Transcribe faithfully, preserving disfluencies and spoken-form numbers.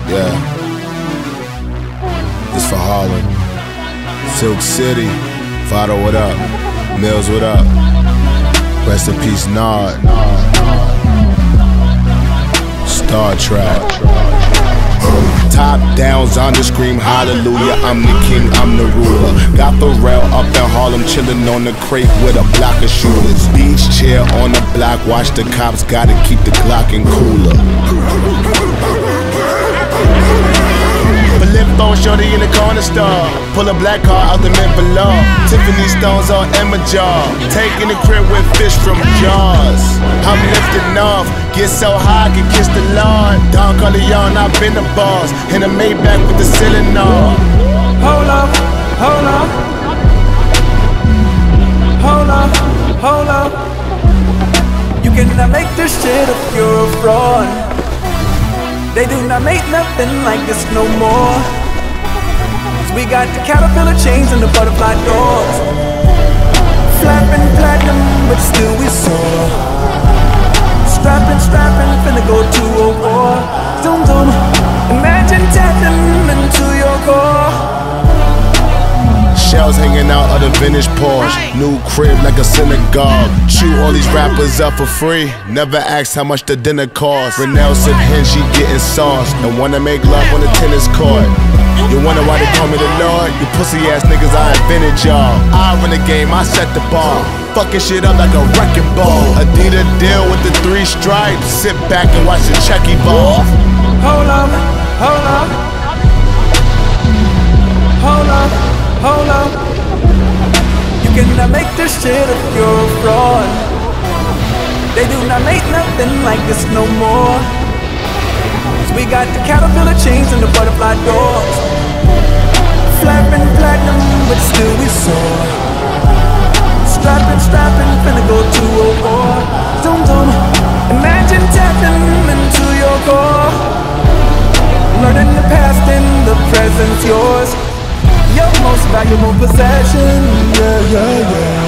Yeah. This for Harlem. Silk City. Vado, what up? Mills, what up? Rest in peace, Nod. Star Trek. Top down, Zonda scream hallelujah. I'm the king, I'm the ruler. Got the rail up in Harlem, chillin' on the crate with a block of shooters. Beach chair on the block, watch the cops, gotta keep the Glockin' cooler. Flip phone shorty in the corner store. Pull a black car out the mint below. Tiffany stones on Emma jaw. Taking the crib with fish from Jaws. I'm lifting off, get so high I can kiss the Lord. Don Corleone, I've been the boss. In a Maybach with the ceiling on. Hold up, hold up. Hold up, hold up. You cannot make this shit if you're a fraud. They do not make nothing like this no more. Cause we got the caterpillar chains and the butterfly doors. Flapping platinum, but still we soar. Strapping, strapping, finna go to a war. Zoom, zoom, imagine tapping into your core. Shells hanging out of the vintage Porsche. New crib like a synagogue. Chew all these rappers up for free. Never asked how much the dinner cost. Renell sip Henji getting sauce. And wanna make love on the tennis court. You wonder why they call me the Lord? You pussy ass niggas, I invented y'all. I run the game, I set the bar. Fucking shit up like a wrecking ball. Adidas deal with the three stripes. Sit back and watch the checky ball. Hold up, hold up. Hold up, hold up. You cannot make this shit if you're a fraud. They do not make nothing like this no more. Cause we got the caterpillar chains and the butterfly doors. Flapping platinum, but still we soar. Strapping, strapping, finna go to a war. Zoom, zoom, imagine tapping into your core. Learning the past and the present's yours. Your most valuable possession, yeah, yeah, yeah.